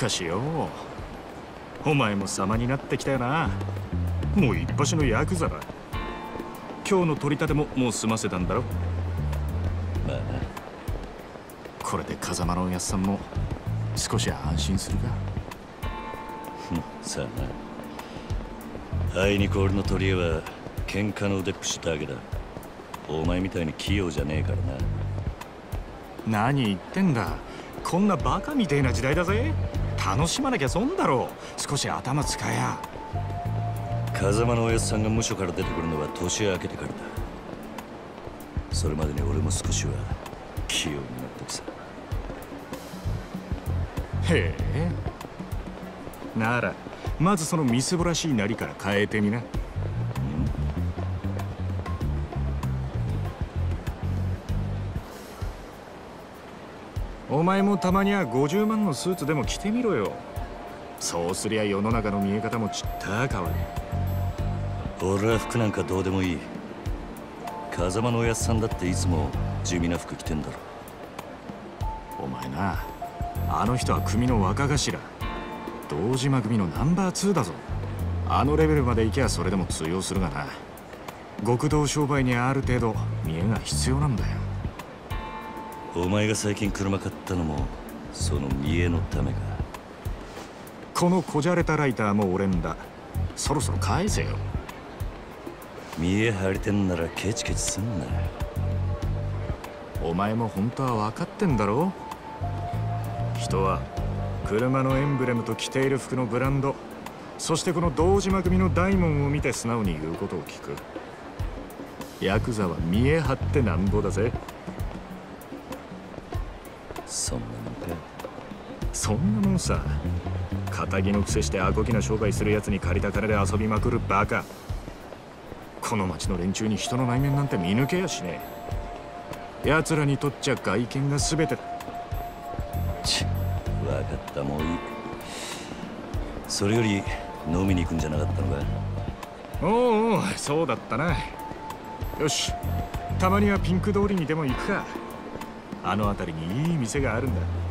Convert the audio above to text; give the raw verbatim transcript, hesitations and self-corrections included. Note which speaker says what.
Speaker 1: かしよ、お前も様になってきたよな。もう一発のヤクザだ。今日の取り立てももう済ませたんだろ。
Speaker 2: まあな。
Speaker 1: これで風間のおやっさんも少し安心するか。
Speaker 2: さあな。あいにく俺の取り柄は喧嘩の腕っぷしだけだ。お前みたいに器用じゃねえから
Speaker 1: な。何言ってんだ。こんなバカみてえな時代だぜ。楽しまなきゃ損だろう。少し頭使えや。
Speaker 2: 風間のおやっさんが無所から出てくるのは年明けてからだ。それまでに俺も少しは器用になってきさ。
Speaker 1: へえ。ならまずそのみすぼらしいなりから変えてみな。お前もたまにはごじゅうまんのスーツでも着てみろよ。そうすりゃ世の中の見え方もちった変わる。
Speaker 2: 俺は服なんかどうでもいい。風間のおやっさんだっていつも地味な服着てんだろ。
Speaker 1: お前な、あの人は組の若頭、堂島組のナンバーツーだぞ。あのレベルまで行けばそれでも通用するがな。極道商売にはある程度見栄が必要なんだよ。
Speaker 2: お前が最近車買ったのもその見栄のためか。
Speaker 1: このこじゃれたライターも俺んだ。そろそろ返せよ。
Speaker 2: 見栄張りてんならケチケチすんな。
Speaker 1: お前も本当は分かってんだろ。人は車のエンブレムと着ている服のブランド、そしてこの堂島組の大門を見て素直に言うことを聞く。ヤクザは見栄張ってなんぼだぜ。
Speaker 2: そんなもんか。
Speaker 1: そんなもんさ。仇の癖してアコギな商売するやつに借りた金で遊びまくるバカ。この町の連中に人の内面なんて見抜けやしねえ。奴らにとっちゃ外見が全てだ。
Speaker 2: ち、分かった、もういい。それより飲みに行くんじゃなかったのか。
Speaker 1: おうおう、そうだったな。よし、たまにはピンク通りにでも行くか。あの辺りにいい店があるんだ。